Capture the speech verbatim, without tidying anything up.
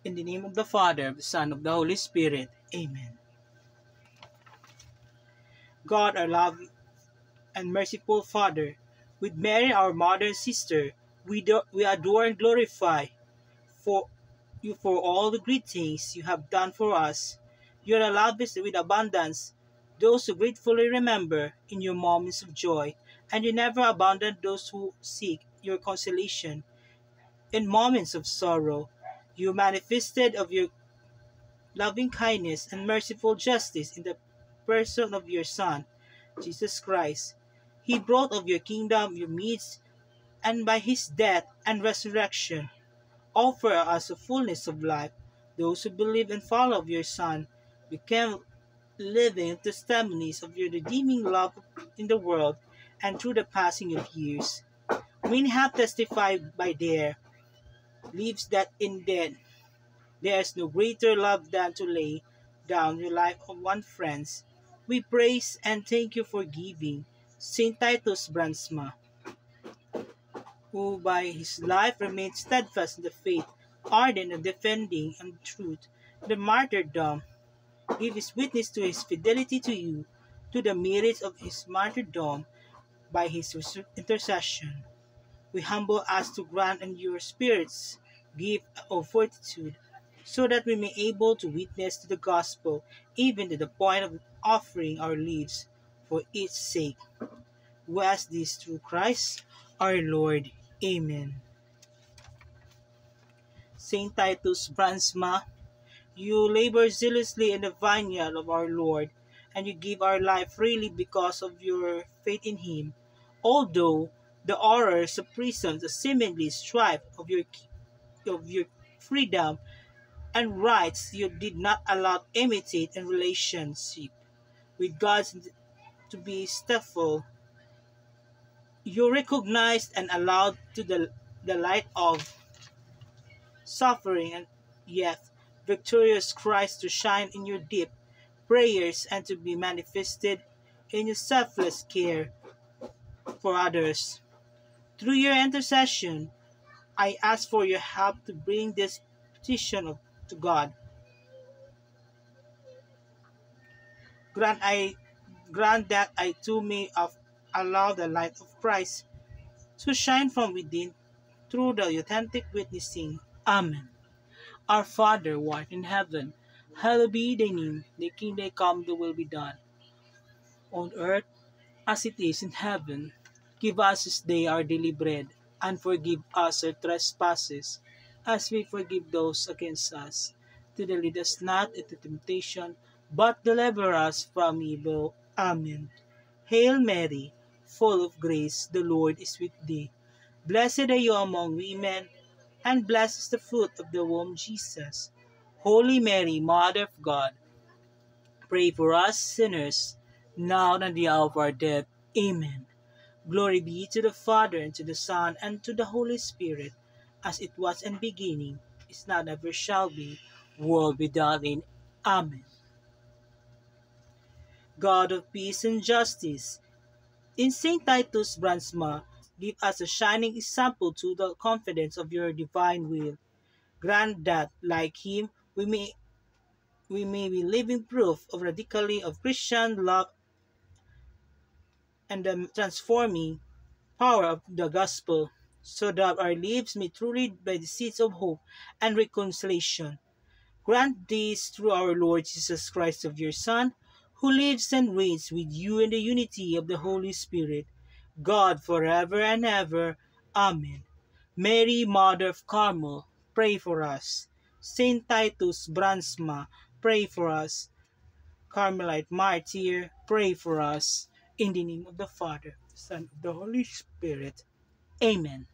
In the name of the Father, of the Son, of the Holy Spirit. Amen. God, our loving and merciful Father, with Mary, our mother and sister, we, do, we adore and glorify for you for all the great things you have done for us. You are lavished with abundance those who gratefully remember in your moments of joy, and you never abandon those who seek your consolation in moments of sorrow. You manifested of your loving kindness and merciful justice in the person of your Son, Jesus Christ. He brought of your kingdom your meats, and by his death and resurrection, offer us a fullness of life. Those who believe and follow your Son became living testimonies of your redeeming love in the world and through the passing of years. Many have testified by their lives that indeed there is no greater love than to lay down your life of one's friends. We praise and thank you for giving Saint Titus Brandsma, who by his life remained steadfast in the faith, ardent in defending and truth, the martyrdom, give his witness to his fidelity to you, to the merits of his martyrdom by his intercession. We humble us to grant and your spirits gift of fortitude, so that we may able to witness to the gospel, even to the point of offering our lives for its sake. We ask this through Christ our Lord. Amen. Saint Titus Brandsma, you labor zealously in the vineyard of our Lord, and you give our life freely because of your faith in him. Although the horrors of prison, the seemingly strife of your of your freedom and rights, you did not allow imitate and relationship with God to be stifled. You recognized and allowed to the, the light of suffering and yet victorious Christ to shine in your deep prayers and to be manifested in your selfless care for others. Through your intercession, I ask for your help to bring this petition of, to God. Grant I grant that I too may of, allow the light of Christ to shine from within through the authentic witnessing. Amen. Our Father, who art in heaven, hallowed be thy name. Thy kingdom come, thy will be done, on earth as it is in heaven. Give us this day our daily bread, and forgive us our trespasses, as we forgive those against us. To lead us not into temptation, but deliver us from evil. Amen. Hail Mary, full of grace, the Lord is with thee. Blessed are you among women, and blessed is the fruit of the womb, Jesus. Holy Mary, Mother of God, pray for us sinners, now and at the hour of our death. Amen. Glory be to the Father, and to the Son, and to the Holy Spirit, as it was in the beginning, is now, and ever shall be, world without end. Amen. God of peace and justice, in Saint Titus Brandsma, give us a shining example to the confidence of your divine will. Grant that, like him, we may we may be living proof of radically of Christian love and the transforming power of the gospel, so that our lives may truly be the seeds of hope and reconciliation. Grant this through our Lord Jesus Christ, of your Son, who lives and reigns with you in the unity of the Holy Spirit, God forever and ever. Amen. Mary, Mother of Carmel, pray for us. Saint Titus Brandsma, pray for us. Carmelite Martyr, pray for us. In the name of the Father, the Son, of the Holy Spirit. Amen.